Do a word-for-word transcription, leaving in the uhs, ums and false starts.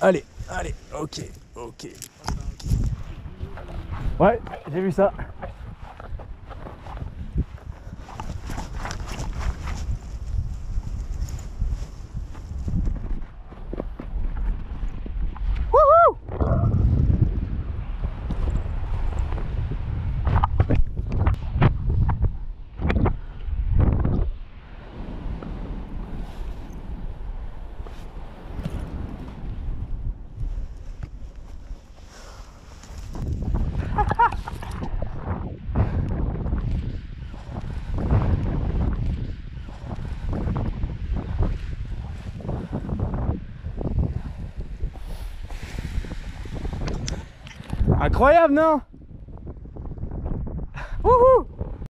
Allez, allez, ok, ok. Ouais, j'ai vu ça. Incroyable, non?